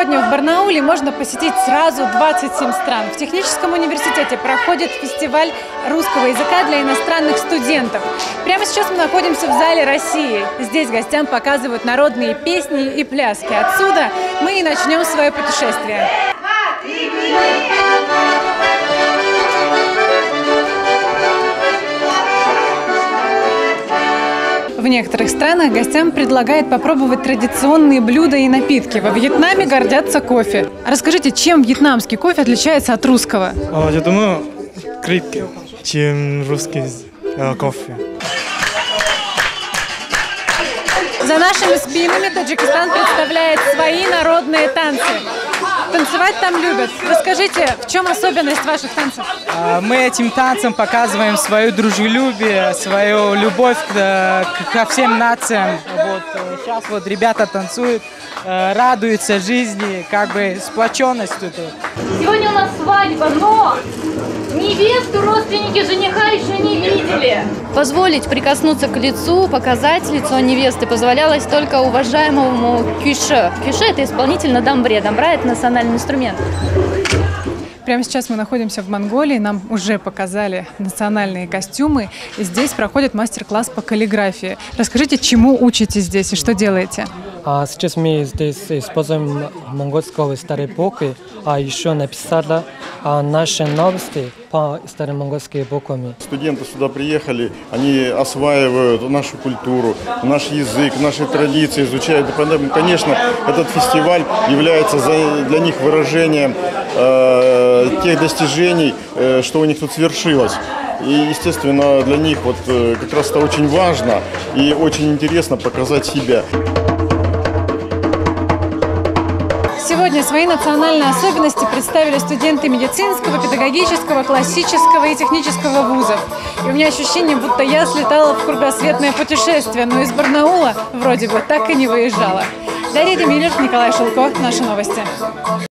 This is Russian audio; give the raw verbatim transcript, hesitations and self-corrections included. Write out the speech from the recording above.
Сегодня в Барнауле можно посетить сразу двадцать семь стран. В техническом университете проходит фестиваль русского языка для иностранных студентов. Прямо сейчас мы находимся в зале России. Здесь гостям показывают народные песни и пляски. Отсюда мы и начнем свое путешествие. В некоторых странах гостям предлагают попробовать традиционные блюда и напитки. Во Вьетнаме гордятся кофе. Расскажите, чем вьетнамский кофе отличается от русского? Я думаю, крепкий, чем русский кофе. За нашими спинами Таджикистан представляет свои народные танцы. Танцевать там любят. Расскажите, в чем особенность ваших танцев? Мы этим танцем показываем свое дружелюбие, свою любовь к, ко всем нациям. Вот, сейчас вот ребята танцуют, радуются жизни, как бы сплоченность тут. Сегодня у нас свадьба, но невесту родственники жениха еще не видели. Позволить прикоснуться к лицу, показать лицо невесты позволялось только уважаемому кюше. Кюше – это исполнитель на дамбре. Дамбра – это национальный инструмент. Прямо сейчас мы находимся в Монголии, нам уже показали национальные костюмы. И здесь проходит мастер-класс по каллиграфии. Расскажите, чему учитесь здесь и что делаете? А сейчас мы здесь используем монгольского старой буквы, а еще написали а, наши новости по старомонгольскими буквами. Студенты сюда приехали, они осваивают нашу культуру, наш язык, наши традиции, изучают. Конечно, этот фестиваль является для них выражением э, тех достижений, э, что у них тут свершилось. И, естественно, для них вот э, как раз это очень важно и очень интересно показать себя. Сегодня свои национальные особенности представили студенты медицинского, педагогического, классического и технического вузов. И у меня ощущение, будто я слетала в кругосветное путешествие, но из Барнаула вроде бы так и не выезжала. Дарья Демилев, Николай Шелко. Наши новости.